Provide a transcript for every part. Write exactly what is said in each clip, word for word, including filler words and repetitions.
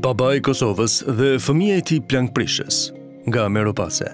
Baba i Kosovës dhe fëmia e tij plankprishës, nga Meropase.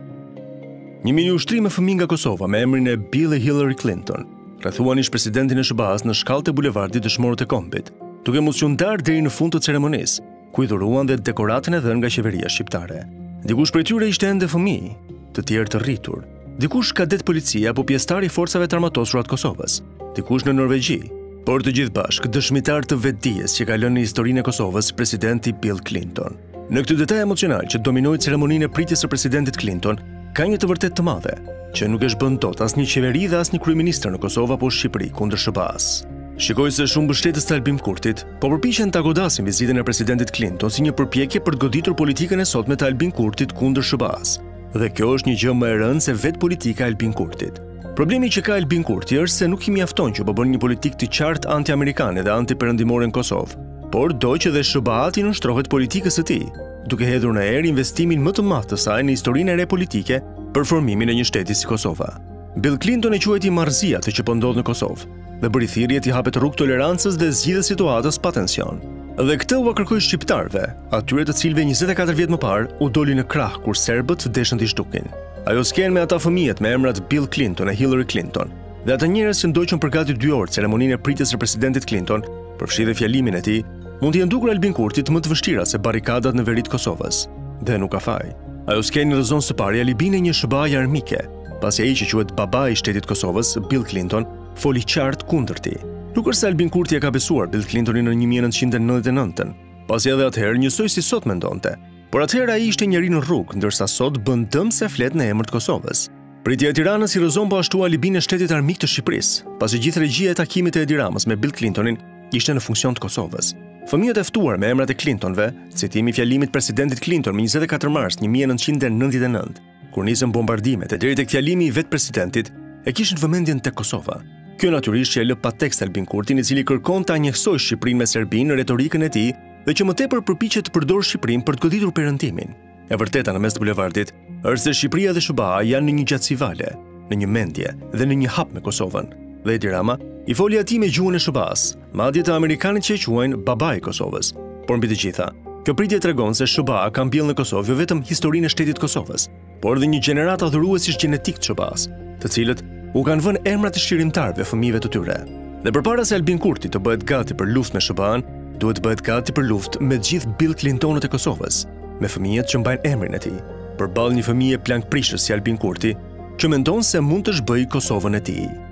Një mini ushtrim me fëmijë nga Kosova me emrin e Bill e Hillary Clinton rrethuan ish presidentin e S B A-s në shkallët e bulevardit Dëshmorët e Kombit, duke mos qenë ndar deri në fund të ceremonisë, ku i dhuruan dhe dekoratën e dhënë nga qeveria shqiptare. Dikush prej tyre ishte ende fëmijë, të tjerë të rritur. Dikush kadet policia apo pjesëtar i forcave të armatosura të Kosovës, dikush në Norvegji, por të gjithë bashkë dëshmitar të vetdijes që ka lënë në historinë e Kosovës presidenti Bill Clinton. Në këtë detaj emocional që dominoi ceremoninë e pritjes së presidentit Clinton, ka një të vërtetë të madhe, që nuk është bën dot asnjë qeveri dhe asnjë kryeministër në Kosovë apo Shqipëri kundër S B A-s. Shikoj se shumë mbështetës të Albin Kurtit po përpiqen ta godasin vizitën e presidentit Clinton si një përpjekje për të goditur politikën e sotme të Albin Kurtit kundër S B A-s. Dhe kjo është një gjë më e rëndë se vetë politika e Albin Kurtit. Problemi që ka Albin Kurti është se nuk i mjafton që po bën një politikë të qartë anti-amerikane dhe anti-perëndimore në Kosovë, por do që dhe S B A-ti nënshtrohet politikës së tij, duke hedhur në erë investimin më të madh të saj në historinë e re politike për formimin e një shteti si Kosova. Bill Clinton e quajti marrëzia atë që po ndodh në Kosovë dhe bëri thirrje të hapet rrugë tolerancës dhe zgjidhje situatës pa tension. Dhe këtë u kërkoi shqiptarëve, atyre të cilëve njëzet e katër vjet më parë u doli në krah kur serbët deshën t'i shtukin. Ajo skenë me ata fëmijët me emrat Bill Clinton e Hillary Clinton dhe ata njerëz që ndoqën për gati dy orë ceremoninë e pritjes së presidentit Clinton, përfshi dhe fjalimin e tij, mund t'i ndukur Albin Kurtit më të vështira se barrikadat në veri të Kosovës. Dhe nuk ka faj. Ajo skenë rrezon së pari alibin e një S B A-je armike, pasi ai që quhet baba i shtetit Kosovës, Bill Clinton, foli qartë kundër tij. Nuk është se Albin Kurti e ka besuar Bill Clintonin në një mijë e nëntëqind e nëntëdhjetë e nëntën, pasi edhe atëherë njësoj si sot mendonte. Por atëherë ai ishte njeri në rrugë, ndërsa sot bën dëm se flet në emër të Kosovës. Pritja e Tiranës i rrezon po ashtu alibin e shtetit armik të Shqipërisë, pasi gjithë regjia e takimit të Edi Ramës me Bill Clintonin ishte në funksion të Kosovës. Fëmijët e ftuar me emrat e Clintonve, citimi i fjalimit presidentit Clinton më njëzet e katër mars një mijë e nëntëqind e nëntëdhjetë e nëntë, kur nisën bombardimet e deri tek fjalimi i vet presidentit, e kishin vëmendjen tek Kosova. Kjo natyrisht që e lë pa tekst Albin Kurtin, i cili kërkon ta njësoj Shqipërinë me Serbinë në retorikën e tij dhe që më tepër përpiqet të përdorë Shqipërinë për të goditur perëndimin. E vërteta në mes të bulevardit është se Shqipëria dhe S B A janë në një gjatësi vale, në një mendje dhe në një hap me Kosovën. Dhe Edi Rama i foli atij me gjuhën e S B A-s, madje të amerikanët që e quajnë baba i Kosovës. Por mbi të gjitha, kjo pritje tregon se S B A ka mbjellë në Kosovë jo vetëm historinë e shtetit Kosovës, por edhe një gjenerat adhuruesish gjenetik të S B A-s, të cilët u kanë vënë emrat e shqirimtarëve fëmijëve të tyre. Dhe përpara se Albin Kurti të bëhet gati për luftë me S B A-n, duhet të bëhet gati për luftë me të gjithë Bill Clintonët e Kosovës, me fëmijët që mbajnë emrin e tij, përballë një fëmije plankprishës si Albin Kurti, që mendon se mund të zhbëjë Kosovën e tij.